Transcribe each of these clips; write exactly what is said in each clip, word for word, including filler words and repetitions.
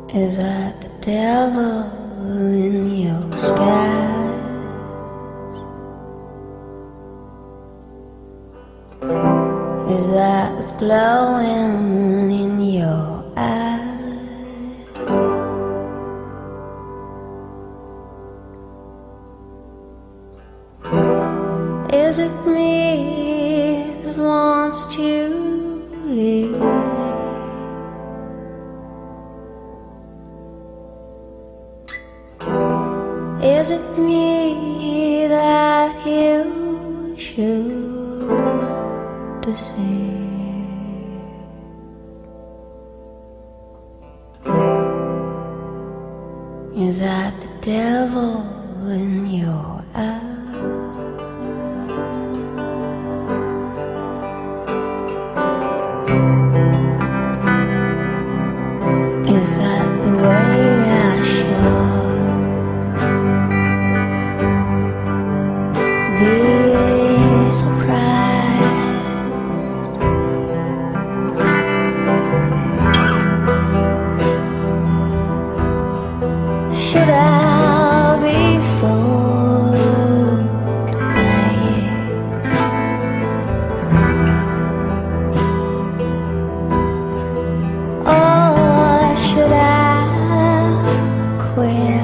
Is that the devil in your skies? Is that what's glowing in your eyes? Is it me that wants to leave? Is it me that you should deceive? Is that the devil in your eyes? Is that the way I should be surprised? Should I be fooled by you? Or should I quit?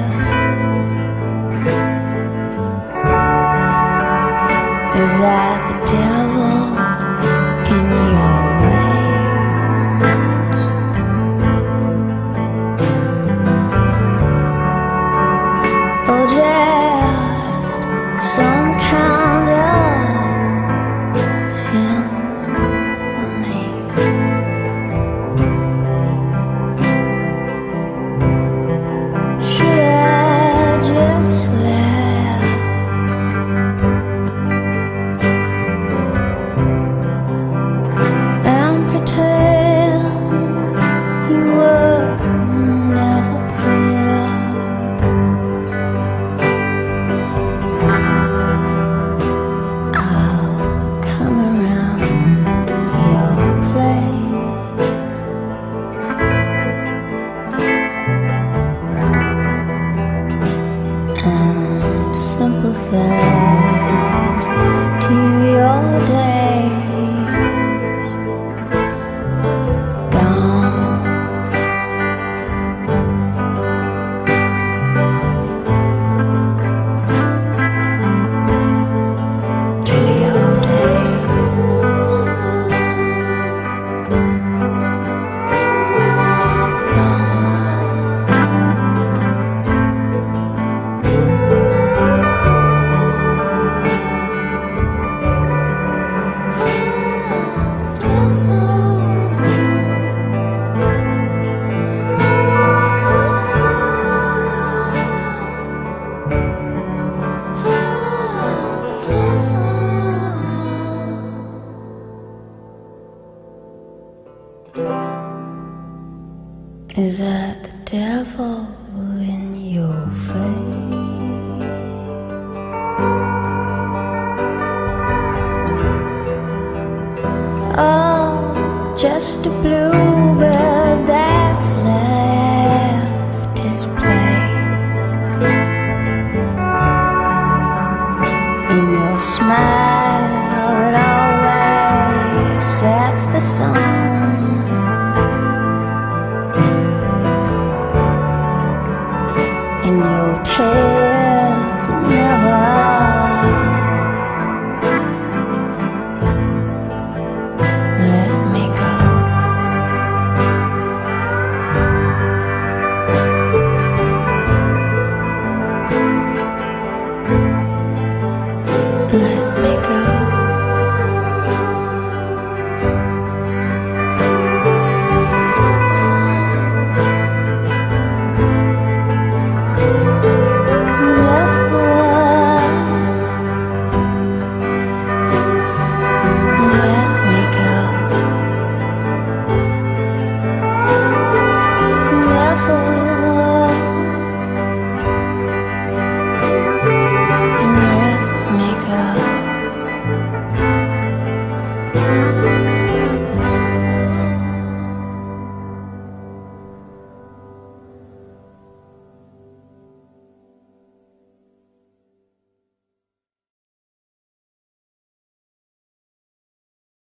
Is that the devil in your veins? Or just some kind of symphony? Should I just laugh and pretend you were never clear? I'll come around your place and sympathize to your days gone. To your days gone. Is that the devil in your face? Oh, just a bluebird that's left his place. In your smile it always sets the sun. In your tail